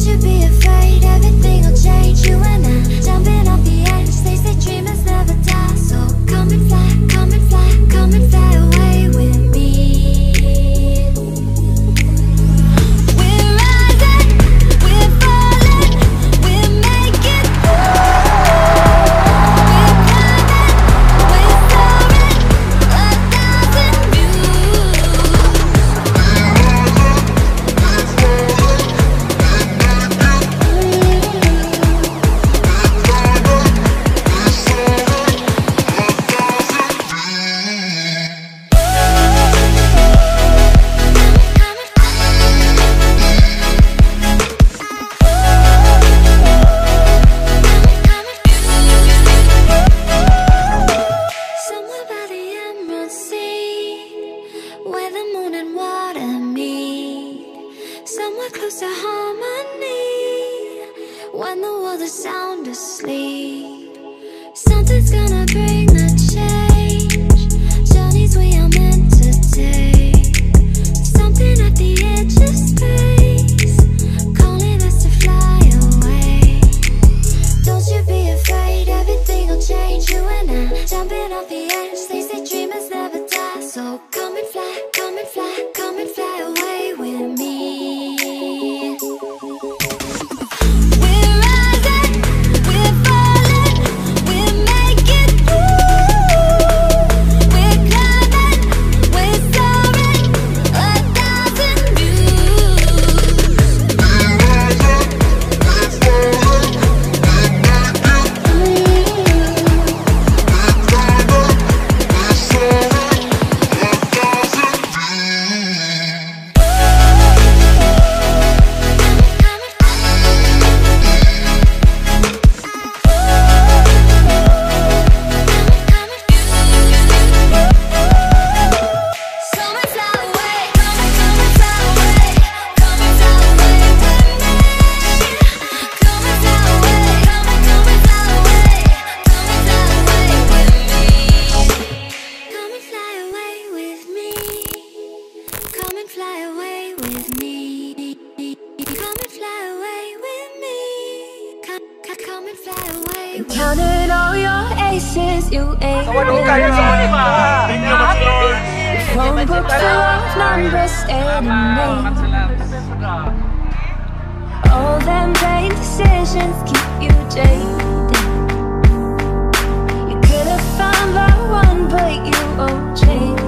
you be afraid, everything will change. You and I, jumping off the edge. They say dreamers never die. So come and fly, come and fly, come and fly away with me. We're rising, we're falling, we're making through. We're climbing, we're soaring, 1,000 views. Somewhere by the Emerald Sea, where the moon and water meet. Somewhere close to harmony, when the world is sound asleep. Something's gonna bring the change, journeys we are meant to take. Something at the edge of space, calling us to fly away. Don't you be afraid, everything will change. You and I, jumping off the edge. They say dreamers never die. So come and fly, come and fly, come and fly away with me. We're rising, we're falling, we're making through. We're climbing, we're soaring, 1,000 views. Counted all your aces, you ain't phone book full of numbers and names. All them vain decisions keep you jaded. You could have found the one, but you won't change.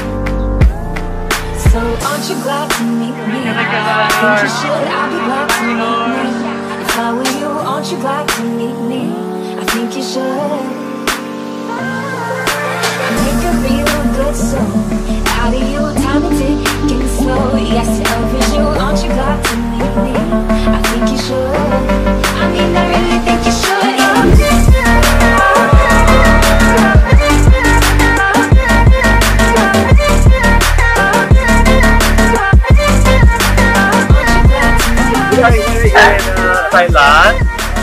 So aren't you glad to meet me? I think you should, I'll be glad to meet me. If I were you, aren't you glad to meet me? I think you should. Make a real good song out of you, time and ticking slow. Yes, selfish you, aren't you glad to meet me? I think you should. I mean, I really think you should. We are here in Thailand,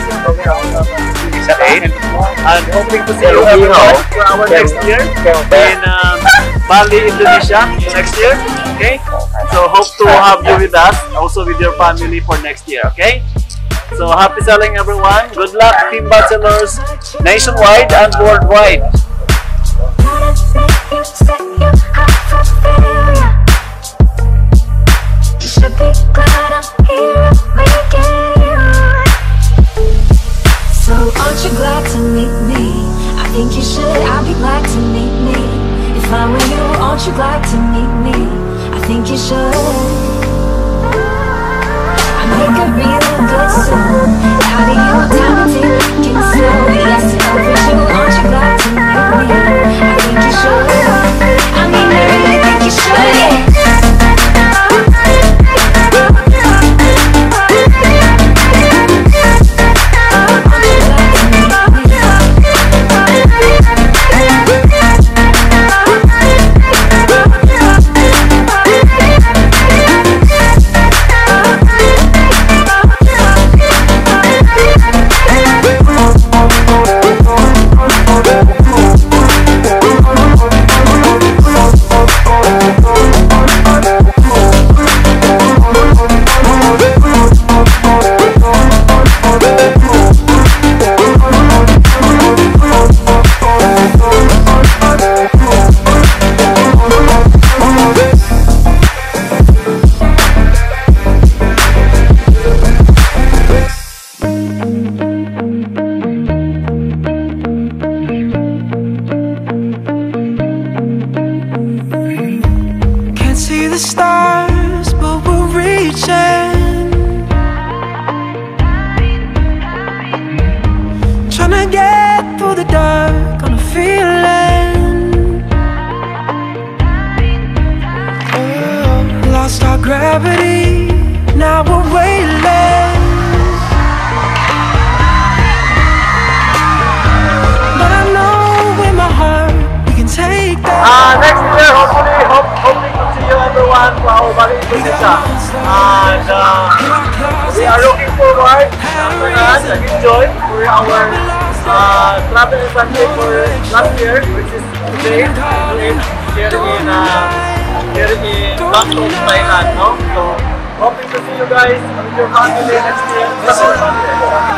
and hoping to see you everyone for our next year in Bali, Indonesia next year. Okay, so hope to have you with us, also with your family for next year. Okay, so happy selling everyone. Good luck, Team Bachelors, nationwide and worldwide. So aren't you glad to meet me? I think you should, I'll be glad to meet me. If I were you, aren't you glad to meet me? I think you should. I make a real good song out of you, time and ticking slow. Yes, selfish you, aren't you glad to meet me? I think you should. I mean, I really think you should, yeah. gravity, now we're weightless. But I know in my heart we can take that. Next year, hoping to see you everyone to our Bali Indonesia. And we are looking forward for us and enjoy for our travel advantage for last year, which is today, here in Bangkok, Thailand. No? So hoping to see you guys with your family next year.